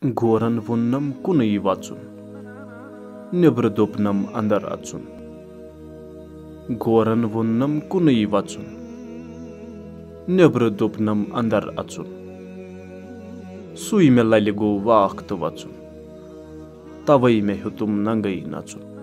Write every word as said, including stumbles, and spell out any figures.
Goran vunnam kunai vacun. Nebra dopnam andar acun. Goran vunnam kunai vacun. Nebra dopnam andar acun. Sui me laligo vacht vacun. Tavai me hutum nangai nacun.